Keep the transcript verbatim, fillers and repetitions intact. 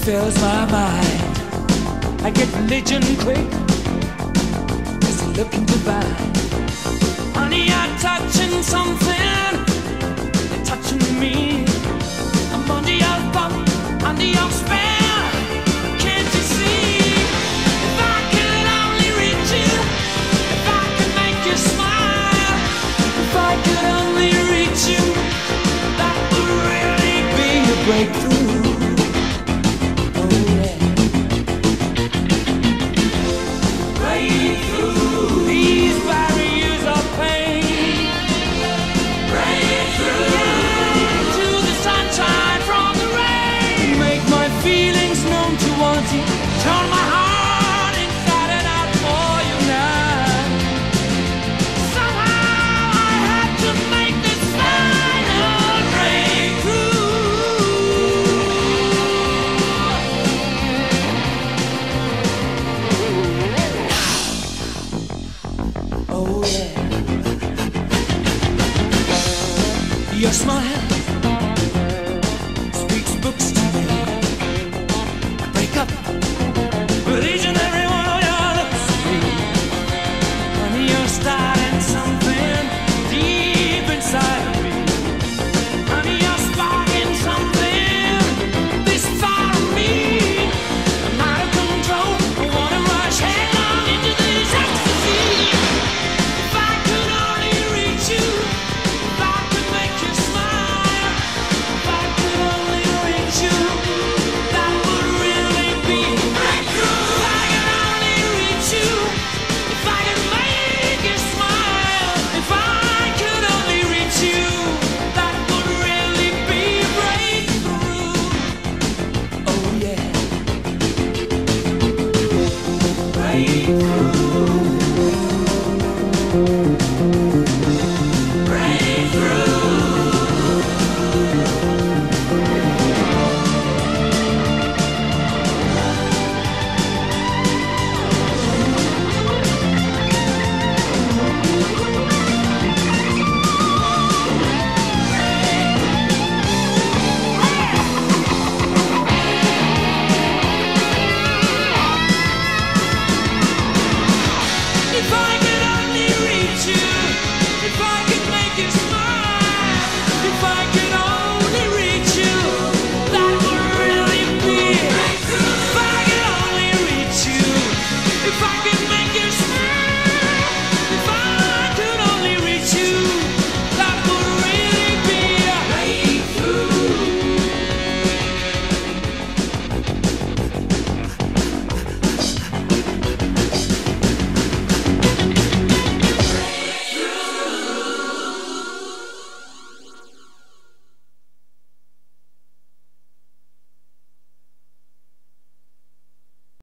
fills my mind. I get religion quick, cause I'm looking divine. Honey, I'm touching something, you're touching me. I'm under your thumb, under your spell, can't you see? If I could only reach you, if I could make you smile, if I could only reach you, that would really be a breakthrough. Turn my heart inside and out for you now. Somehow I had to make this final breakthrough. Oh yeah. Your smile speaks books to me. Break up with each and every one of your looks. Honey, you're starting something deep inside of me. Honey, you're sparking something this far of me. I'm out of control, I wanna rush headlong into this ecstasy. If I could only reach you, if I could make you smile, if I could only reach you, that would really be a breakthrough. If I could only reach you, if I could make you smile, if I could only reach you, that would really be a breakthrough. Oh yeah. Breakthrough. If I could only reach you, if I could make you smile, if I could only reach you, that would really be a breakthrough. If I could only reach you, if I could